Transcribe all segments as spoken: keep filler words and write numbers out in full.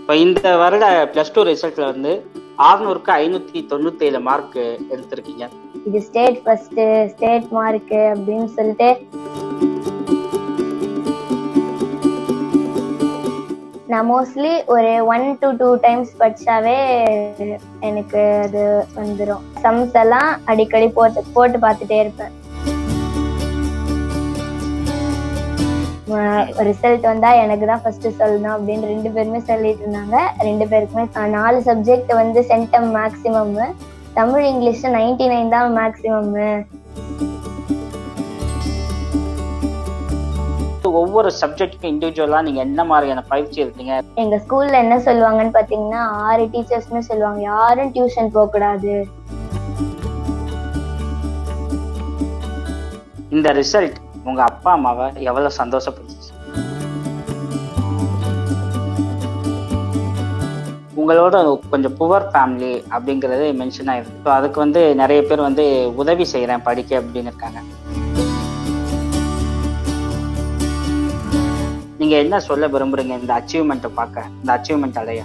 இப்போ இந்த வருட பிளஸ் டூ ரிசல்ட்ல வந்து ஆறுநூறுக்கு ஐநூத்தி தொண்ணூத்தி ஏழு மார்க் எடுத்திருக்கீங்க. இது ஸ்டேட் ஃபர்ஸ்ட் ஸ்டேட் மார்க் அப்படின்னு சொல்லிட்டு நான் மோஸ்ட்லி ஒரு ஒன் டு டூ டைம்ஸ் படிச்சாவே எனக்கு அது வந்துடும். சம்ஸ் எல்லாம் அடிக்கடி போட்டு போட்டு பார்த்துட்டே இருப்பேன். ரிசல்ட் வந்தா எனக்கு தான் ஃபர்ஸ்ட் சொல்லணும் அப்படின்னு ரெண்டு பேருமே சொல்லிட்டு இருந்தாங்க. ரெண்டு பேருக்குமே நாலு சப்ஜெக்ட் வந்து centum maximum, Tamil English ninety nine தான் மேக்சிமம். ஒவ்வொரு சப்ஜெக்ட்டுக்கும் இண்டிவிஜுவலா நீங்க என்ன மாதிரியான பயிற்சி எடுத்தீங்க? எங்க ஸ்கூல்ல என்ன சொல்லுவாங்கன்னு பாத்தீங்கன்னா, ஆறு டீச்சர்ஸ்மே சொல்லுவாங்க யாரும் டியூஷன் போக கூடாது. இந்த ரிசல்ட் உங்க அப்பா அம்மாவை எவ்வளவு சந்தோஷப்படுத்துச்சு? உங்களோட கொஞ்சம் புவர் ஃபேமிலி அப்படிங்கிறது மென்ஷன் ஆயிருக்கு. ஸோ அதுக்கு வந்து நிறைய பேர் வந்து உதவி செய்யறேன் படிக்க அப்படின்னு இருக்காங்க. நீங்க என்ன சொல்ல விரும்புறீங்க இந்த அச்சீவ்மெண்ட்டை பார்க்க, இந்த அச்சீவ்மெண்ட் அடைய?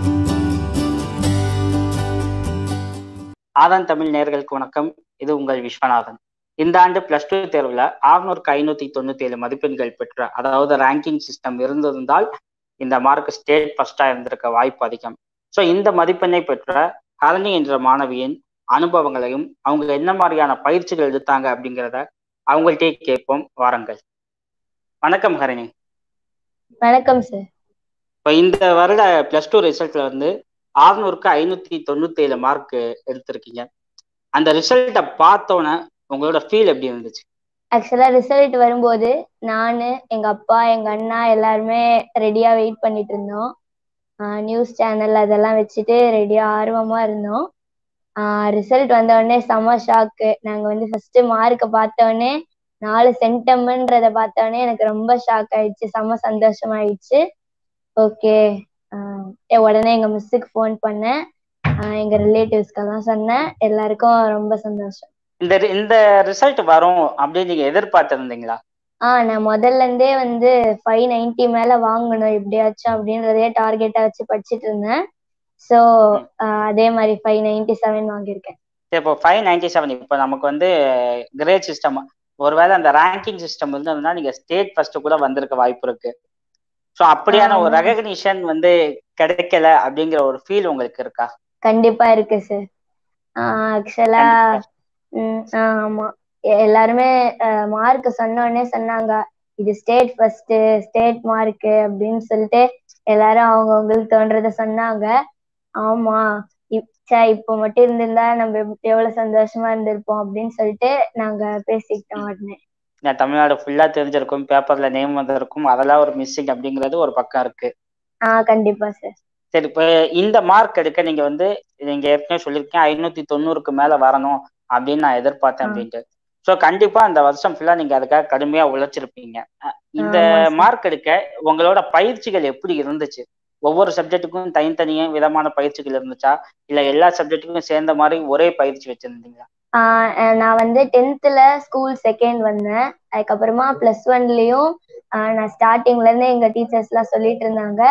ஆதன் தமிழ் நேயர்களுக்கு வணக்கம். இது உங்கள் விஸ்வநாதன். இந்த ஆண்டு பிளஸ் டூ தேர்வுல ஆறுநூறுக்கு ஐநூத்தி தொண்ணூத்தி ஏழு மதிப்பெண்கள் பெற்ற, அதாவது ரேங்கிங் சிஸ்டம் இருந்திருந்தால் இந்த மார்க் ஸ்டேட் ஃபர்ஸ்டா இருந்திருக்க வாய்ப்பு அதிகம். ஸோ இந்த மதிப்பெண்ணை பெற்ற ஹரணி என்ற மாணவியின் அனுபவங்களையும் அவங்க என்ன மாதிரியான பயிற்சிகள் எடுத்தாங்க அப்படிங்கிறத அவங்கள்ட்டே கேட்போம் வாருங்கள். வணக்கம் ஹரணி. வணக்கம் சார். இப்போ இந்த வருட பிளஸ் டூ ரிசல்ட்ல வந்து ஆறுநூறுக்கு ஐநூத்தி தொண்ணூத்தி ஏழு மார்க் எடுத்திருக்கீங்க. அந்த ரிசல்ட்டை பார்த்தோன்னே உங்களோட ஃபீல் எப்படி இருந்துச்சு? ஆக்சுவலா ரிசல்ட் வரும்போது நானு, எங்க அப்பா, எங்க அண்ணா எல்லாருமே ரெடியா வெயிட் பண்ணிட்டு இருந்தோம். நியூஸ் சேனல் அதெல்லாம் வச்சுட்டு ரெடியா ஆர்வமா இருந்தோம். ரிசல்ட் வந்த உடனே செம ஷாக்கு. நாங்க வந்து ஃபர்ஸ்ட் மார்க்கை பார்த்த உடனே நாலு சென்டம்ன்றத பார்த்த உடனே எனக்கு ரொம்ப ஷாக் ஆயிடுச்சு, செம சந்தோஷம் ஆயிடுச்சு. ஓகே, உடனே எங்க மிஸ்ஸுக்கு ஃபோன் பண்ணேன், எங்க ரிலேட்டிவ்ஸ்க்கெல்லாம் சொன்னேன். எல்லாருக்கும் ரொம்ப சந்தோஷம். இந்த இந்த ரிசல்ட் வரும் அப்படின்னு நீங்க எதிர்பார்த்து இருந்தீங்களா? ஆஹ் நான் முதல்ல இருந்தே வந்து ஃபைவ் நைன்டி மேல வாங்கணும் எப்படியாச்சும் அப்படின்றதே டார்கெட்டா வச்சு படிச்சுட்டு இருந்தேன். ஸோ அதே மாதிரி ஃபைவ் நைன்டி செவன் வாங்கியிருக்கேன். இப்போ ஃபைவ் நைன்டி செவன் இப்போ நமக்கு வந்து கிரேட் சிஸ்டம், ஒருவேளை அந்த ரேங்கிங் சிஸ்டம் இருந்ததுன்னா நீங்க ஸ்டேட் ஃபர்ஸ்ட் கூட வந்திருக்க வாய்ப்பு இருக்கு. ஸோ அப்படியான ஒரு ரெகக்னிஷன் வந்து கிடைக்கல அப்படிங்கிற ஒரு ஃபீல் உங்களுக்கு இருக்கா? கண்டிப்பா இருக்கு சார். ஆக்சுவலா ஆமா, எல்லாருமே மார்க் சொன்ன உடனே சொன்னாங்க இது ஸ்டேட் ஃபர்ஸ்ட் ஸ்டேட் மார்க் அப்படின்னு சொல்லிட்டு எல்லாரும் அவங்கவுங்களுக்கு தோன்றத சொன்னாங்க. ஆமா, இப்போ மட்டும் இருந்திருந்தா நம்ம எவ்வளவு சந்தோஷமா இருந்திருப்போம் அப்படின்னு சொல்லிட்டு நாங்க பேசிக்கிட்டோம் உடனே. தமிழ்நாடு ஃபுல்லா தெரிஞ்சிருக்கும், பேப்பர்ல நேம் வந்திருக்கும், அதெல்லாம் ஒரு மிஸ்ஸிங் அப்படிங்கிறது ஒரு பக்கம் இருக்கு. ஆஹ் கண்டிப்பா சார். சரி, இப்போ இந்த மார்க் எடுக்க நீங்க வந்து நீங்க ஏற்கனவே சொல்லியிருக்கேன் ஐநூத்தி தொண்ணூறுக்கு மேல வரணும் அப்படின்னு நான் எதிர்பார்த்தேன் அப்படின்ட்டு. ஸோ கண்டிப்பா இந்த வருஷம் ஃபுல்லா நீங்க அதுக்காக கடுமையா உழைச்சிருப்பீங்க. இந்த மார்க் எடுக்க உங்களோட பயிற்சிகள் எப்படி இருந்துச்சு? ஒவ்வொரு சப்ஜெக்டுக்கும் தனித்தனியா விதமான பயிற்சிகள் இருந்துச்சா, இல்ல எல்லா சப்ஜெக்டுக்கும் சேர்ந்த மாதிரி ஒரே பயிற்சி வச்சிருந்தீங்களா? ஆஹ் நான் வந்து டென்த்ல ஸ்கூல் செகண்ட் வந்தேன். அதுக்கப்புறமா பிளஸ் ஒன்லயும் நான் ஸ்டார்டிங்ல இருந்து எங்க டீச்சர்ஸ் எல்லாம் சொல்லிட்டு இருந்தாங்க,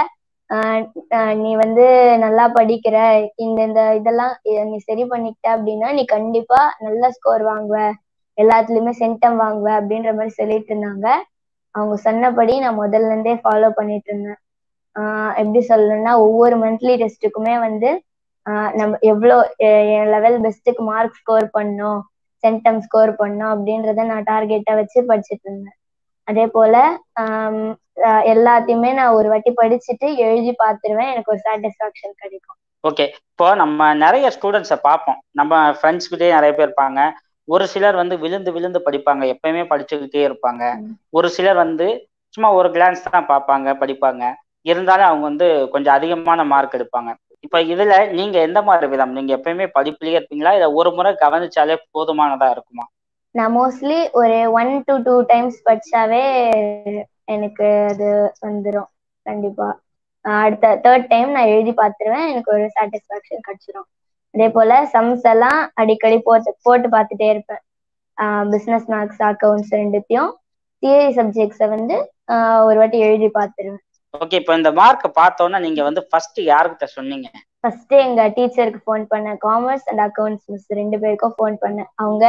நீ வந்து நல்லா படிக்கிற, இந்த இந்த இதெல்லாம் நீ சரி பண்ணிக்கிட்ட அப்படின்னா நீ கண்டிப்பா நல்ல ஸ்கோர் வாங்குவ, எல்லாத்துலயுமே சென்டம் வாங்குவ அப்படின்ற மாதிரி சொல்லிட்டு இருந்தாங்க. அவங்க சொன்னபடி நான் முதல்ல இருந்தே ஃபாலோ பண்ணிட்டு இருந்தேன். ஆஹ் எப்படி சொல்லணும்னா, ஒவ்வொரு மந்த்லி டெஸ்ட்டுக்குமே வந்து ஆஹ் நம்ம எவ்வளோ என் லெவல் பெஸ்ட்டுக்கு மார்க் ஸ்கோர் பண்ணோம், சென்டம் ஸ்கோர் பண்ணோம் அப்படின்றத நான் டார்கெட்டா வச்சு படிச்சுட்டு இருந்தேன். அதே போல ஆஹ் எல்லாத்தையுமே நான் ஒரு வாட்டி படிச்சுட்டு எழுதி பார்த்துருவேன், எனக்கு ஒரு சாட்டிஸ்ஃபேக்ஷன் கிடைக்கும். ஓகே, இப்போ நம்ம நிறைய ஸ்டூடெண்ட்ஸை பார்ப்போம், நம்ம ஃப்ரெண்ட்ஸ் கிட்டே நிறைய பேர் இருப்பாங்க. ஒரு சிலர் வந்து விழுந்து விழுந்து படிப்பாங்க, எப்பயுமே படிச்சுக்கிட்டே இருப்பாங்க. ஒரு சிலர் வந்து சும்மா ஒரு கிளான்ஸ் தான் பார்ப்பாங்க, படிப்பாங்க, இருந்தாலும் அவங்க வந்து கொஞ்சம் அதிகமான மார்க் எடுப்பாங்க. இப்ப இதுல நீங்க எந்த மாதிரி விதம்? நீங்க எப்பயுமே படிப்புலயே இருப்பீங்களா, இல்ல ஒரு முறை கவனிச்சாலே போதுமானதா இருக்குமா? நான் மோஸ்ட்லி ஒரு ஒன் டு டூ டைம்ஸ் படிச்சாவே எனக்கு அது வந்துடும். கண்டிப்பா அடுத்த தேர்ட் டைம் நான் எழுதி பார்த்துருவேன், எனக்கு ஒரு சாட்டிஸ்ஃபேக்ஷன் கிடைச்சிடும். அதே போல சம்ஸ் எல்லாம் அடிக்கடி போட்டு போட்டு பார்த்துட்டே இருப்பேன். ஆஹ் பிசினஸ், மேக்ஸ், அக்கௌண்ட்ஸ் ரெண்டுத்தையும், தியரி சப்ஜெக்ட்ஸை வந்து ஆஹ் ஒரு வாட்டி எழுதி பார்த்துருவேன். ஓகே, இப்போ இந்த மார்க் பார்த்தோன்னா நீங்க வந்து ஃபர்ஸ்ட் யாருக்கிட்ட சொன்னீங்க? ஃபர்ஸ்ட் எங்க டீச்சருக்கு ஃபோன் பண்ணேன். காமர்ஸ் அண்ட் அக்கவுண்ட்ஸ் மிஸ் ரெண்டு பேருக்கும் ஃபோன் பண்ணேன். அவங்க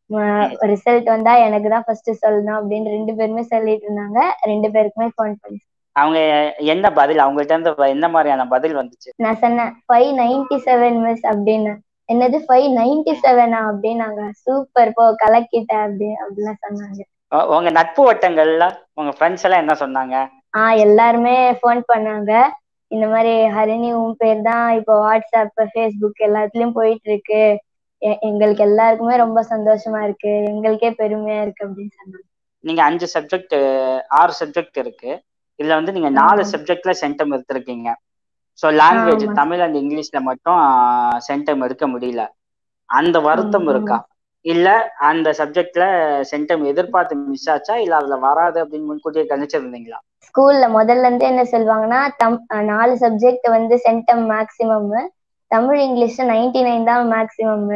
ரிசல்ட் வந்தா எனக்கு தான் ஃபர்ஸ்ட் சொல்லணும் அப்படின்னு ரெண்டு பேருமே சொல்லிட்டு இருந்தாங்க. ரெண்டு பேருக்குமே ஃபோன் பண்ணி அவங்க என்ன பதில், அவங்கள்ட்ட இருந்து என்ன மாதிரியான பதில் வந்துச்சு? நான் சொன்னேன் ஃபைவ் நைன்டி செவன் மிஸ் அப்படின்னு. என்னது ஃபைவ் நைன்டி செவனா அப்படின்னாங்க. சூப்பர் போ கலக்கிட்ட அப்படி அப்படிலாம் சொன்னாங்க. உங்க நட்பு வட்டங்கள்ல உங்க ஃப்ரெண்ட்ஸ் எல்லாம் என்ன சொன்னாங்க? ஆஹ் எல்லாருமே ஃபோன் பண்ணாங்க. இந்த மாதிரி ஹரிணி உன் பேர் தான் இப்போ வாட்ஸ்அப் ஃபேஸ்புக் எல்லாத்துலயும் போயிட்டு இருக்கு, எங்களுக்கு எல்லாருக்குமே ரொம்ப சந்தோஷமா இருக்கு, எங்களுக்கே பெருமையா இருக்கு அப்படின்னு சொன்னாங்க. நீங்க அஞ்சு சப்ஜெக்ட் ஆறு சப்ஜெக்ட் இருக்கு, இதுல வந்து நீங்க நாலு சப்ஜெக்ட்ல சென்டம் எடுத்திருக்கீங்க. ஸோ லாங்குவேஜ் தமிழ் அண்ட் இங்கிலீஷ்ல மட்டும் சென்டம் எடுக்க முடியல, அந்த வருத்தம் இருக்கா? இல்ல அந்த சப்ஜெக்ட்ல சென்டம் எதிர்பார்த்து மிஸ் ஆச்சா, இல்ல அதுல வராது அப்படின்னு முன்கூட்டியே கணிச்சிருந்தீங்களா? ஸ்கூல்ல முதல்ல இருந்து என்ன சொல்லுவாங்கன்னா, தம் நாலு சப்ஜெக்ட் வந்து centum maximum, Tamil English ninety nine தான் மேக்சிமம்,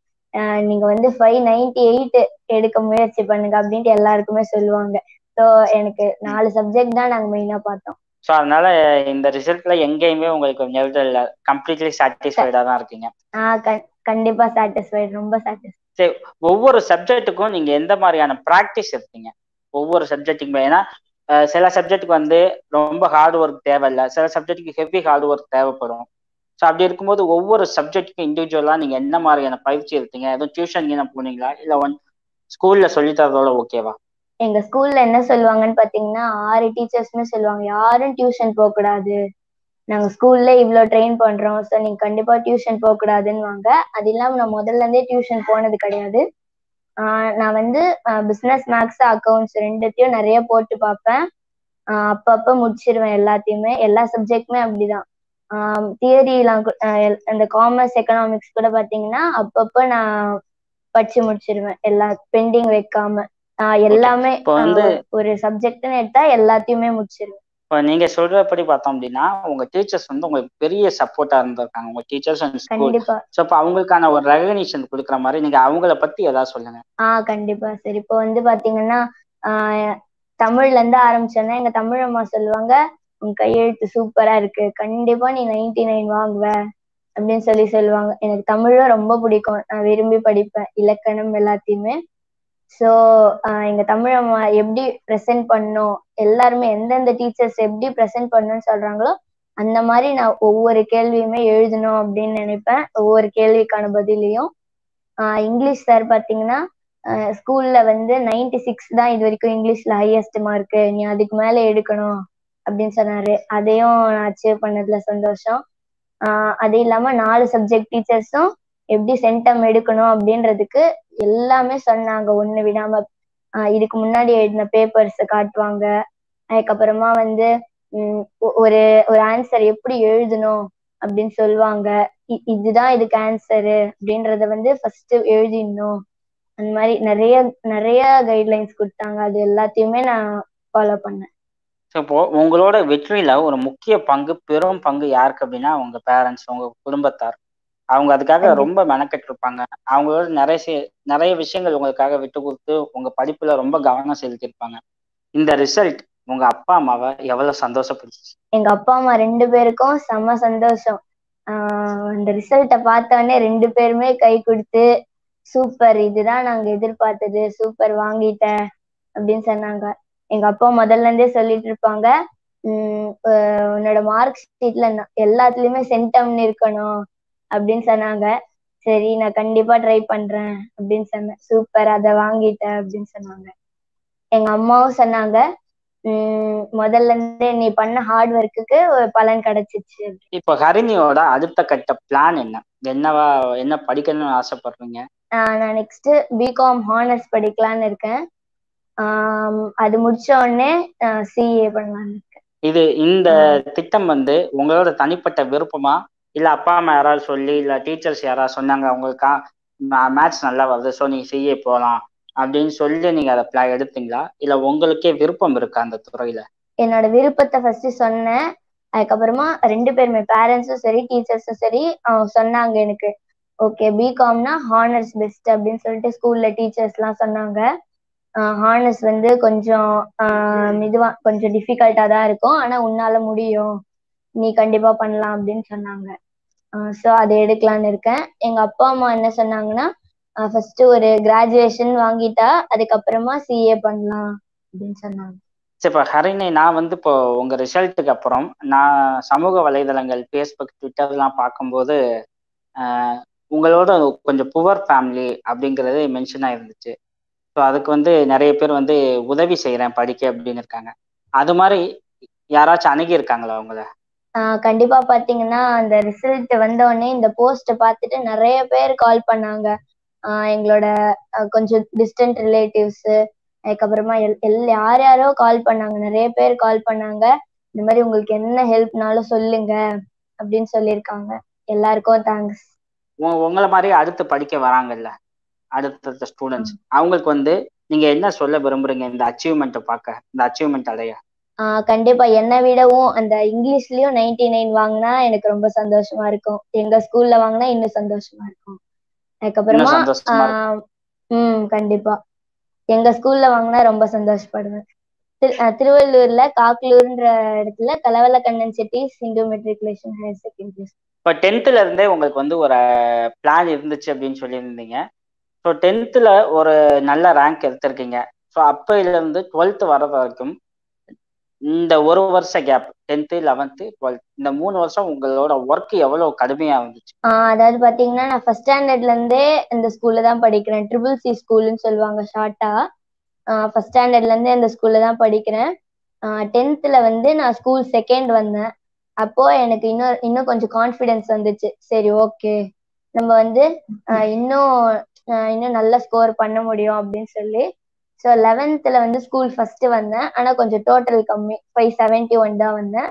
நீங்க வந்து ஃபைவ் நைன்டி எயிட் எடுக்க முயற்சி பண்ணுங்க அப்படின்ட்டு எல்லாருக்குமே சொல்லுவாங்க. ஸோ எனக்கு நாலு சப்ஜெக்ட் தான் நாங்க மெயினா பார்த்தோம். ஸோ அதனால இந்த ரிசல்ட்ல எங்கேயுமே உங்களுக்கு நெருடல் இல்ல, கம்ப்ளீட்லி சாட்டிஸ்ஃபைடா தான் இருக்கீங்க? ஆஹ் கண்டிப்பா சாட்டிஸ்ஃபைட், ரொம்ப சாட்டிஸ்ஃபைட். சரி, ஒவ்வொரு சப்ஜெக்ட்டுக்கும் நீங்க எந்த மாதிரியான ப்ராக்டிஸ் எடுத்தீங்க? ஒவ்வொரு சப்ஜெக்ட்டுக்குமே, ஏன்னா சில சப்ஜெக்ட்டுக்கு வந்து ரொம்ப ஹார்ட் ஒர்க் தேவையில்லை, சில சப்ஜெக்ட்டுக்கு ஹெவி ஹார்ட் ஒர்க் தேவைப்படும். ஸோ அப்படி இருக்கும்போது ஒவ்வொரு சப்ஜெக்ட்டுக்கும் இண்டிவிஜுவலா நீங்க என்ன மாதிரியான பயிற்சி எடுத்தீங்க? எதுவும் டியூஷன் என்ன போனீங்களா, இல்லை ஒன் ஸ்கூல்ல சொல்லி தரதோட ஓகேவா? எங்க ஸ்கூல்ல என்ன சொல்லுவாங்கன்னு பாத்தீங்கன்னா, ஆறு டீச்சர்ஸ்மே சொல்லுவாங்க யாரும் டியூஷன் போக கூடாது, நாங்க ஸ்கூல்ல இவ்வளவு ட்ரெயின் பண்றோம், ஸோ நீங்க கண்டிப்பா டியூஷன் போக கூடாதுன்னு. அது இல்லாம நான் முதல்ல இருந்தே டியூஷன் போனது கிடையாது. ஆஹ் நான் வந்து பிசினஸ் மேக்ஸ் அக்கௌண்ட்ஸ் ரெண்டுத்தையும் நிறைய போட்டு பார்ப்பேன். ஆஹ் அப்பப்ப முடிச்சிருவேன் எல்லாத்தையுமே, எல்லா சப்ஜெக்டுமே அப்படிதான். ஆஹ் தியரிலாம் அந்த காமர்ஸ் எக்கனாமிக்ஸ் கூட பாத்தீங்கன்னா அப்பப்ப நான் படிச்சு முடிச்சிருவேன், எல்லா பெண்டிங் வைக்காம. ஆஹ் எல்லாமே ஒரு சப்ஜெக்ட்னு எடுத்தா எல்லாத்தையுமே முடிச்சிருவேன். இப்போ நீங்க சொல்றபடி பார்த்தோம் அப்படின்னா உங்க டீச்சர்ஸ் வந்து உங்களுக்கு பெரிய சப்போர்ட்டா இருந்திருக்காங்க, உங்க டீச்சர்ஸ் அண்ட் ஸ்கூல். கண்டிப்பா. ஸோ இப்போ அவங்களுக்கான ஒரு ரெகக்னிஷன் கொடுக்குற மாதிரி நீங்க அவங்கள பத்தி ஏதாவது சொல்லுங்க. ஆஹ் கண்டிப்பா. சரி, இப்போ வந்து பாத்தீங்கன்னா ஆஹ் தமிழ்ல இருந்து ஆரம்பிச்சோன்னா எங்க தமிழ் அம்மா சொல்லுவாங்க, உன் கையெழுத்து சூப்பரா இருக்கு, கண்டிப்பா நீ நைன்டி நைன் வாங்குவ அப்படின்னு சொல்லி சொல்லுவாங்க. எனக்கு தமிழும் ரொம்ப பிடிக்கும், நான் விரும்பி படிப்பேன் இலக்கணம் எல்லாத்தையுமே. ஸோ எங்க தமிழ் அம்மா எப்படி ப்ரெசென்ட் பண்ணும், எல்லாருமே எந்தெந்த டீச்சர்ஸ் எப்படி ப்ரெசென்ட் பண்ணணும்னு சொல்றாங்களோ அந்த மாதிரி நான் ஒவ்வொரு கேள்வியுமே எழுதணும் அப்படின்னு நினைப்பேன், ஒவ்வொரு கேள்விக்கான பதிலையும். ஆஹ் இங்கிலீஷ் சார் பாத்தீங்கன்னா ஸ்கூல்ல வந்து நைன்டி சிக்ஸ் தான் இது வரைக்கும் இங்கிலீஷ்ல ஹையஸ்ட் மார்க்கு, நீ அதுக்கு மேல எடுக்கணும் அப்படின்னு சொன்னாரு. அதையும் நான் அச்சீவ் பண்ணதுல சந்தோஷம். ஆஹ் அது இல்லாம நாலு சப்ஜெக்ட் டீச்சர்ஸும் எப்படி சென்டம் எடுக்கணும் அப்படின்றதுக்கு எல்லாமே சொன்னாங்க, ஒண்ணு விடாம. ஆஹ் இதுக்கு முன்னாடி எழுதின பேப்பர்ஸ் காட்டுவாங்க, அதுக்கப்புறமா வந்து உம் ஒரு ஒரு ஆன்சர் எப்படி எழுதணும் அப்படின்னு சொல்லுவாங்க, இதுதான் இதுக்கு ஆன்சரு அப்படின்றத வந்து ஃபர்ஸ்ட் எழுதிடணும், அந்த மாதிரி நிறைய நிறைய கைட்லைன்ஸ் கொடுத்தாங்க. அது எல்லாத்தையுமே நான் ஃபாலோ பண்ணேன். இப்போ உங்களோட வெற்றியில ஒரு முக்கிய பங்கு, பெரும் பங்கு யாருக்கு அப்படின்னா உங்க பேரண்ட்ஸ், உங்க குடும்பத்தார். அவங்க அதுக்காக ரொம்ப மெனக்கெட்டு இருப்பாங்க, அவங்களோட நிறைய நிறைய விஷயங்கள் உங்களுக்காக விட்டு கொடுத்து உங்க படிப்புல ரொம்ப கவனம் செலுத்தியிருப்பாங்க. இந்த ரிசல்ட் உங்க அப்பா அம்மாவை எவ்வளவு சந்தோஷப்படுச்சு? எங்க அப்பா அம்மா ரெண்டு பேருக்கும் செம்ம சந்தோஷம். ஆஹ் அந்த ரிசல்ட்டை பார்த்தோன்னே ரெண்டு பேருமே கை கொடுத்து சூப்பர், இதுதான் நாங்க எதிர்பார்த்தது, சூப்பர் வாங்கிட்ட அப்படின்னு சொன்னாங்க. எங்க அப்பா முதல்ல இருந்தே சொல்லிட்டு இருப்பாங்க, உம் உன்னோட மார்க் ஷீட்ல எல்லாத்துலயுமே சென்டம்னு இருக்கணும் அப்படின்னு சொன்னாங்க. சரி, நான் கண்டிப்பா ட்ரை பண்றேன் அப்படின்னு சொன்னேன். சூப்பர், அதை வாங்கிட்ட அப்படின்னு சொன்னாங்க. எங்க அம்மாவும் சொன்னாங்க, உம் முதல்ல இருந்தே நீ பண்ண ஹார்ட் ஒர்க்குக்கு ஒரு பலன் கிடைச்சிச்சு. இப்போ ஹரிணியோட அடுத்த கட்ட பிளான் என்ன, என்னவா என்ன படிக்கணும்னு ஆசைப்படுறீங்க? நான் நெக்ஸ்ட் பிகாம் ஹானர்ஸ் படிக்கலான்னு இருக்கேன். ஆஹ் அது முடிச்ச உடனே சிஏ பண்ணலான்னு இருக்கேன். இது இந்த திட்டம் வந்து உங்களோட தனிப்பட்ட விருப்பமா, இல்ல அப்பா அம்மா யாராவது சொல்லி, இல்ல டீச்சர்ஸ் யாராவது சொன்னாங்க உங்களுக்கு மேத்ஸ் நல்லா வருது ஸோ நீங்க சிஏ போகலாம் அப்படின்னு சொல்லி நீங்க அதை பிளான் எடுத்தீங்களா, இல்ல உங்களுக்கே விருப்பம் இருக்கா அந்த துறையில? என்னோட விருப்பத்தை ஃபர்ஸ்ட் சொன்னேன், அதுக்கப்புறமா ரெண்டு பேருமே பேரண்ட்ஸும் சரி டீச்சர்ஸும் சரி அவங்க சொன்னாங்க எனக்கு, ஓகே பிகாம்னா ஹானர்ஸ் பெஸ்ட் அப்படின்னு சொல்லிட்டு ஸ்கூல்ல டீச்சர்ஸ் எல்லாம் சொன்னாங்க. ஹானஸ் வந்து கொஞ்சம் ஆஹ் இதுவா கொஞ்சம் டிஃபிகல்ட்டா தான் இருக்கும், ஆனா உன்னால முடியும், நீ கண்டிப்பா பண்ணலாம் அப்படின்னு சொன்னாங்க. ஸோ அதை எடுக்கலான்னு இருக்கேன். எங்க அப்பா அம்மா என்ன சொன்னாங்கன்னா, ஃபர்ஸ்ட் ஒரு கிராஜுவேஷன் வாங்கிட்டா அதுக்கப்புறமா சிஏ பண்ணலாம் அப்படின்னு சொன்னாங்க. சரி, இப்போ ஹரிணி, நான் வந்து இப்போ உங்க ரிசல்ட்டுக்கு அப்புறம் நான் சமூக வலைதளங்கள் ஃபேஸ்புக் ட்விட்டர்லாம் பார்க்கும்போது ஆஹ் உங்களோட கொஞ்சம் புவர் ஃபேமிலி அப்படிங்கிறது மென்ஷன் ஆயிருந்துச்சு. ஸோ அதுக்கு வந்து நிறைய பேர் வந்து உதவி செய்கிறேன் படிக்க அப்படின்னு இருக்காங்க. அது மாதிரி யாராச்சும் அணுகி இருக்காங்களா உங்களை? ஆஹ் கண்டிப்பா பாத்தீங்கன்னா அந்த ரிசல்ட் வந்த உடனே இந்த போஸ்ட பார்த்துட்டு நிறைய பேர் கால் பண்ணாங்க. ஆஹ் எங்களோட அஹ் கொஞ்சம் டிஸ்டன்ட் ரிலேட்டிவ்ஸ், அதுக்கப்புறமா எல் எல் யார் யாரோ கால் பண்ணாங்க, நிறைய பேர் கால் பண்ணாங்க. இந்த மாதிரி உங்களுக்கு என்ன ஹெல்ப்னாலும் சொல்லுங்க அப்படின்னு சொல்லியிருக்காங்க. எல்லாருக்கும் தேங்க்ஸ். உங்களை மாதிரி அடுத்து படிக்க வராங்கல்ல அடுத்த ஸ்டூடெண்ட்ஸ், அவங்களுக்கு வந்து நீங்க என்ன சொல்ல விரும்புறீங்க இந்த அச்சீவ்மெண்ட்டை பார்க்க, இந்த அச்சீவ்மெண்ட் அடைய? ஆஹ் கண்டிப்பா என்னை விடவும் அந்த இங்கிலீஷ்லயும் நைன்டி நைன் வாங்கினா எனக்கு ரொம்ப சந்தோஷமா இருக்கும். எங்க ஸ்கூல்ல வாங்கினா இன்னும் சந்தோஷமா இருக்கும். அதுக்கப்புறமா ஆஹ் உம் கண்டிப்பா எங்க ஸ்கூல்ல வாங்கினா ரொம்ப சந்தோஷப்படுவேன். திருவள்ளூர்ல காக்கலூர்ன்ற இடத்துல Kalavala Kannan Chetty Sindhu matriculation higher secondary. இப்போ டென்த்ல இருந்தே உங்களுக்கு வந்து ஒரு பிளான் இருந்துச்சு அப்படின்னு சொல்லியிருந்தீங்க. ஸோ டென்த்தில் ஒரு நல்ல ரேங்க் எடுத்திருக்கீங்க. ஸோ அப்போல இருந்து டுவெல்த் வர வரைக்கும் இந்த ஒரு வருஷ கேப், டென்த்து லெவன்த்து டுவெல்த், இந்த மூணு வருஷம் உங்களோட ஒர்க் எவ்வளோ கடுமையாக இருந்துச்சு? அதாவது பார்த்தீங்கன்னா நான் ஃபர்ஸ்ட் ஸ்டாண்டர்ட்லேருந்தே இந்த ஸ்கூலில் தான் படிக்கிறேன். ட்ரிபிள் சி ஸ்கூல்னு சொல்லுவாங்க ஷார்ட்டா. ஃபர்ஸ்ட் ஸ்டாண்டர்ட்லேருந்தே இந்த ஸ்கூலில் தான் படிக்கிறேன். டென்த்தில் வந்து நான் ஸ்கூல் செகண்ட் வந்தேன். அப்போ எனக்கு இன்னும் இன்னும் கொஞ்சம் கான்ஃபிடென்ஸ் வந்துச்சு. சரி, ஓகே, நம்ம வந்து இன்னும் இன்னும் நல்ல ஸ்கோர் பண்ண முடியும் அப்படின்னு சொல்லி. ஸோ லெவன்த்தில் வந்து ஸ்கூல் ஃபர்ஸ்ட் வந்தேன், ஆனால் கொஞ்சம் டோட்டல் கம்மி, ஃபைவ் செவன்ட்டி ஒன் தான் வந்தேன்.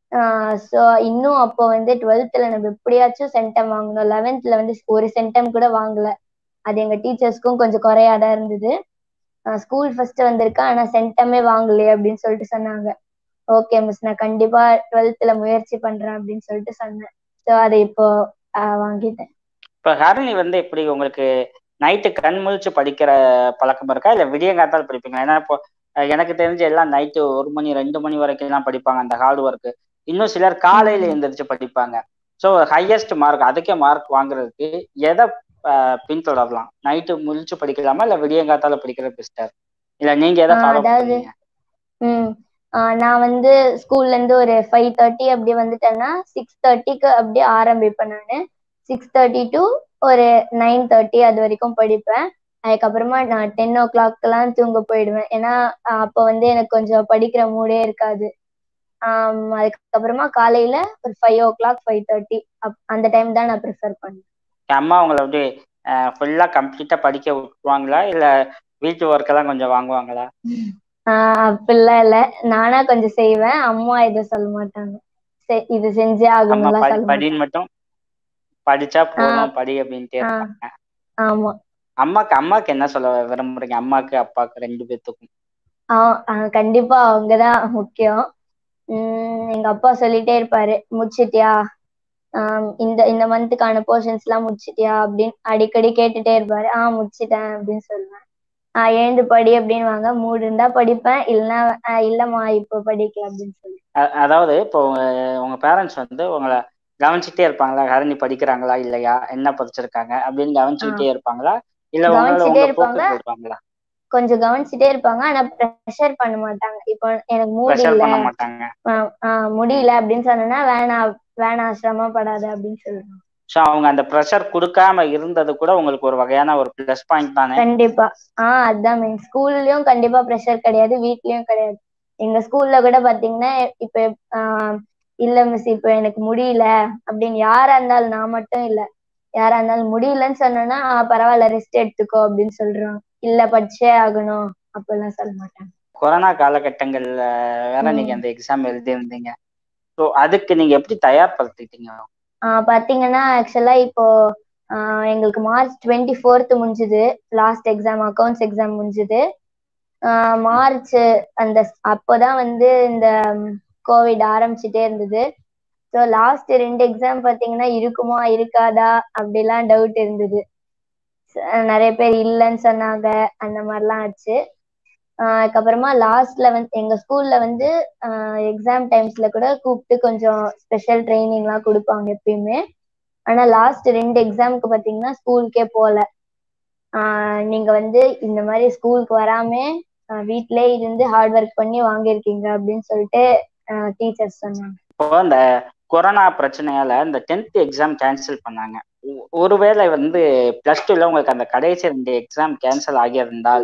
ஸோ இன்னும் அப்போ வந்து டுவெல்த்தில் நம்ம எப்படியாச்சும் சென்டம் வாங்கணும். லெவன்த்தில் வந்து ஒரு சென்டம் கூட வாங்கல. அது எங்கள் டீச்சர்ஸ்க்கும் கொஞ்சம் குறையாதான் இருந்தது. ஸ்கூல் ஃபர்ஸ்ட் வந்திருக்கேன் ஆனால் சென்டமே வாங்கலையே அப்படின்னு சொல்லிட்டு சொன்னாங்க. ஓகே மிஸ், நான் கண்டிப்பா டுவெல்த்ல முயற்சி பண்றேன் அப்படின்னு சொல்லிட்டு சொன்னேன். ஸோ அதை இப்போ வாங்கிட்டேன். இப்போ ஹரிணி வந்து எப்படி உங்களுக்கு நைட்டு கண் முழிச்சு படிக்கிற பழக்கம் இருக்கா, இல்லை விடியங்காத்தால் படிப்பீங்க? ஏன்னா இப்போ எனக்கு தெரிஞ்ச எல்லாம் நைட்டு ஒரு மணி ரெண்டு மணி வரைக்கும் எல்லாம் படிப்பாங்க அந்த ஹார்ட் ஒர்க்கு. இன்னும் சிலர் காலையில எழுந்திரிச்சு படிப்பாங்க. ஸோ ஹையஸ்ட் மார்க், அதுக்கே மார்க் வாங்குறதுக்கு எதை பின்தொடரலாம்? நைட்டு முழிச்சு படிக்கலாமா இல்லை விடியங்காத்தால படிக்கிறது பெஸ்டா? இல்லை நீங்க எதை ஃபாலோ பண்ணுவீங்க? ம் நான் வந்து ஸ்கூல்ல இருந்து ஒரு ஃபைவ் தேர்ட்டி அப்படி வந்துட்டேன்னா சிக்ஸ் தேர்ட்டிக்கு அப்படியே ஆரம்பிப்பேன். நான் சிக்ஸ் தேர்ட்டி டு ஒரு நைன் தேர்ட்டி அது வரைக்கும் படிப்பேன். அதுக்கப்புறமா நான் டென் ஓ கிளாக்லாம் தூங்க போயிடுவேன். ஏன்னா அப்போ வந்து எனக்கு கொஞ்சம் படிக்கிற மூடே இருக்காது. ஆஹ் அதுக்கப்புறமா காலையில ஒரு five o'clock five thirty அந்த டைம் தான் நான் ப்ரிஃபர் பண்ணுவேன். அம்மா உங்களை வந்து ஃபுல்லா கம்ப்ளீட்டா படிக்க விட்டுருவாங்களா, இல்ல வீட்டு ஒர்க் எல்லாம் கொஞ்சம் வாங்குவாங்களா? ஆஹ் அப்படிலாம் இல்ல, நானா கொஞ்சம் செய்வேன், அம்மா எதுவும் சொல்ல மாட்டாங்க. இது செஞ்சே ஆகணும்லாம் சொல்ல மாட்டாங்க. மட்டும் படிச்சா போதும், படி அப்படின்ட்டே இருப்பாங்க. ஆமா. அம்மாக்கு அம்மாக்கு என்ன சொல்ல விரும்புறீங்க? அம்மாக்கு அப்பாக்கு ரெண்டு பேத்துக்கும். ஆஹ் கண்டிப்பா அவங்கதான் முக்கியம். உம் எங்க அப்பா சொல்லிட்டே இருப்பாரு, முடிச்சிட்டியா, ஆஹ் இந்த இந்த மந்த்துக்கான போர்ஷன்ஸ் எல்லாம் முடிச்சிட்டியா அப்படின்னு அடிக்கடி கேட்டுட்டே இருப்பாரு. ஆஹ் முடிச்சிட்டேன் அப்படின்னு சொல்லுவேன். ஆஹ் எழுந்து படி அப்படின்னு வாங்க, மூடு இருந்தா படிப்பேன், இல்லைன்னா இல்லம்மா இப்போ படிக்கல அப்படின்னு சொல்லி. அதாவது இப்போ உங்க உங்க பேரண்ட்ஸ் வந்து உங்களை கவனிச்சுட்டே இருப்பாங்களா? ஹரிணி படிக்கிறாங்களா இல்லையா, என்ன படிச்சிருக்காங்க அப்படின்னு கவனிச்சுக்கிட்டே இருப்பாங்களா, இல்ல கவனிச்சுட்டே இருப்பாங்க? கொஞ்சம் கவனிச்சுட்டே இருப்பாங்க, ஆனா ப்ரெஷர் பண்ண மாட்டாங்க. இப்போ எனக்கு மூடு இல்ல, ஆஹ் முடியல அப்படின்னு சொன்னா வேணாம் வேணாம் சிரமப்படாத அப்படின்னு சொல்லுவாங்க. ஸோ அவங்க அந்த ப்ரெஷர் கொடுக்காம இருந்தது கூட உங்களுக்கு ஒரு வகையான ஒரு ப்ளஸ் பாயிண்ட் தானே? கண்டிப்பா. ஆஹ் அதான் மெயின். ஸ்கூல்லயும் கண்டிப்பா ப்ரெஷர் கிடையாது, வீட்லயும் கிடையாது. எங்க ஸ்கூல்ல கூட பாத்தீங்கன்னா இப்ப ஆஹ் இல்ல மிஸ் இப்ப எனக்கு முடியல அப்படின்னு யாரா இருந்தாலும், நான் மட்டும் இல்ல, யாரா இருந்தாலும் முடியலன்னு சொன்னோன்னா பரவாயில்ல ரெஸ்ட் எடுத்துக்கோ அப்படின்னு சொல்றாங்க. இல்ல படிச்சே ஆகணும் அப்படிலாம் சொல்ல மாட்டாங்க. கொரோனா காலகட்டங்கள்ல வேற நீங்க அந்த எக்ஸாம் எழுதி இருந்தீங்க. ஸோ அதுக்கு நீங்க எப்படி தயார்படுத்திட்டீங்க? ஆஹ் பாத்தீங்கன்னா ஆக்சுவலா இப்போ ஆஹ் எங்களுக்கு மார்ச் டுவெண்ட்டி ஃபோர்த் முடிஞ்சுது லாஸ்ட் எக்ஸாம், அக்கௌண்ட்ஸ் எக்ஸாம் முடிஞ்சுது. ஆஹ் மார்ச் அந்த அப்போதான் வந்து இந்த கோவிட் ஆரம்பிச்சுட்டே இருந்தது. ஸோ லாஸ்ட் ரெண்டு எக்ஸாம் பாத்தீங்கன்னா இருக்குமா இருக்காதா அப்படிலாம் டவுட் இருந்தது. நிறைய பேர் இல்லைன்னு சொன்னாங்க, அந்த மாதிரிலாம் ஆச்சு. அதுக்கப்புறமா லாஸ்ட்ல வந்து எங்க ஸ்கூல்ல வந்து எக்ஸாம் டைம்ஸ்ல கூட கூப்பிட்டு கொஞ்சம் ஸ்பெஷல் ட்ரைனிங் எல்லாம் கொடுப்பாங்க எப்பயுமே. ஆனா லாஸ்ட் ரெண்டு எக்ஸாமுக்கு பாத்தீங்கன்னா ஸ்கூலுக்கே போல. ஆஹ் நீங்க வந்து இந்த மாதிரி ஸ்கூலுக்கு வராம வீட்லயே இருந்து ஹார்ட் ஒர்க் பண்ணி வாங்கியிருக்கீங்க அப்படின்னு சொல்லிட்டு டீச்சர்ஸ் சொன்னாங்க. இப்போ இந்த கொரோனா பிரச்சனையால இந்த டென்த் எக்ஸாம் கேன்சல் பண்ணாங்க. ஒருவேளை வந்து பிளஸ் டூல உங்களுக்கு அந்த கடைசி ரெண்டு எக்ஸாம் கேன்சல் ஆகியிருந்தால்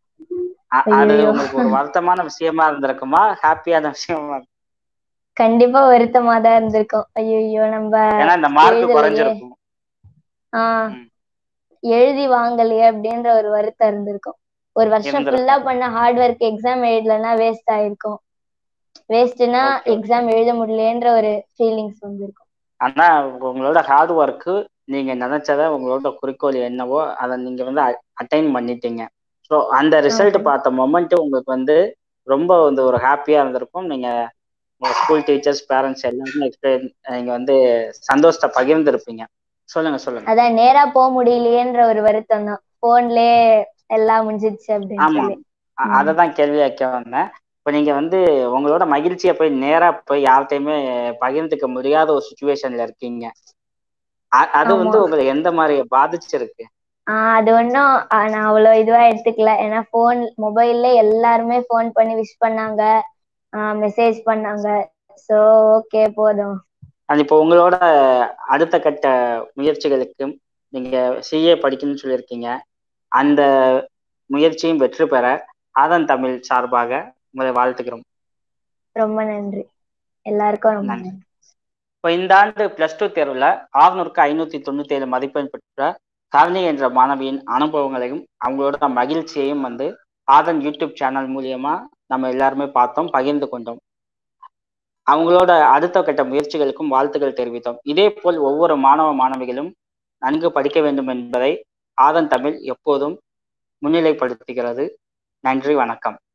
அது உங்களுக்கு ஒரு வருத்தமான விஷயமா இருந்திருக்குமா, ஹாப்பியான விஷயமா? கண்டிப்பா வருத்தமா தான் இருந்திருக்கும். ஐயோ நம்ம ஏன்னா இந்த மார்க் குறைஞ்சிருக்கும். ஆஹ் எழுதி வாங்கலையே அப்படின்ற ஒரு வருத்தம் இருந்திருக்கும். ஒரு வருஷம் ஃபுல்லா பண்ண ஹார்ட் ஒர்க் எக்ஸாம் எழுதலன்னா வேஸ்ட் ஆயிருக்கும். வேஸ்ட்னா எக்ஸாம் எழுத முடியலன்ற ஒரு ஃபீலிங்ஸ் வந்திருக்கும். ஆனா உங்களோட ஹார்ட் ஒர்க்கு, நீங்க நினைச்சத, உங்களோட குறிக்கோள் என்னவோ அதை நீங்க வந்து அட்டைன் பண்ணிட்டீங்க. ஸோ அந்த ரிசல்ட் பார்த்த மொமெண்ட் உங்களுக்கு வந்து ரொம்ப வந்து ஒரு ஹாப்பியா இருந்திருக்கும். நீங்க உங்க ஸ்கூல் டீச்சர்ஸ், பேரண்ட்ஸ் எல்லாருமே எக்ஸ்பிளைன் நீங்க வந்து சந்தோஷத்தை பகிர்ந்துருப்பீங்க. சொல்லுங்க சொல்லுங்க. அதான் நேரா போக முடியலையேன்ற ஒரு வருத்தம் தான். போன்லயே எல்லாம் முடிஞ்சிருச்சு அப்படின்னு சொல்லி. அததான் கேள்வி வைக்க வந்தேன். இப்போ நீங்க வந்து உங்களோட மகிழ்ச்சியை போய் நேரா போய் யார்கிட்டையுமே பகிர்ந்துக்க முடியாத ஒரு சுச்சுவேஷன்ல இருக்கீங்க. அது வந்து உங்களை எந்த மாதிரி பாதிச்சிருக்கு? ஆஹ் அது ஒன்றும் நான் அவ்வளோ இதுவா எடுத்துக்கல. ஏன்னா போன் மொபைல்ல எல்லாருமே போன் பண்ணி விஷ் பண்ணாங்க, மெசேஜ் பண்ணாங்க. ஸோ ஓகே போதும். அது இப்போ உங்களோட அடுத்த கட்ட முயற்சிகளுக்கும், நீங்க சிஏ படிக்கணும்னு சொல்லியிருக்கீங்க, அந்த முயற்சியும் வெற்றி பெற ஆதன் தமிழ் சார்பாக உங்களை வாழ்த்துக்கிறோம். ரொம்ப நன்றி எல்லாருக்கும். ரொம்ப நன்றி. இப்போ இந்த ஆண்டு பிளஸ் டூ தேர்வுல ஆறுநூறுக்கு ஐநூத்தி தொண்ணூத்தி ஏழு மதிப்பெண் பெற்ற கருணி என்ற மாணவியின் அனுபவங்களையும் அவங்களோட மகிழ்ச்சியையும் வந்து ஆதன் யூடியூப் சேனல் மூலியமா நம்ம எல்லாருமே பார்த்தோம், பகிர்ந்து கொண்டோம். அவங்களோட அடுத்த கட்ட முயற்சிகளுக்கும் வாழ்த்துக்கள் தெரிவித்தோம். இதே போல் ஒவ்வொரு மாணவ மாணவிகளும் நன்கு படிக்க வேண்டும் என்பதை ஆதன் தமிழ் எப்போதும் முன்னிலைப்படுத்துகிறது. நன்றி, வணக்கம்.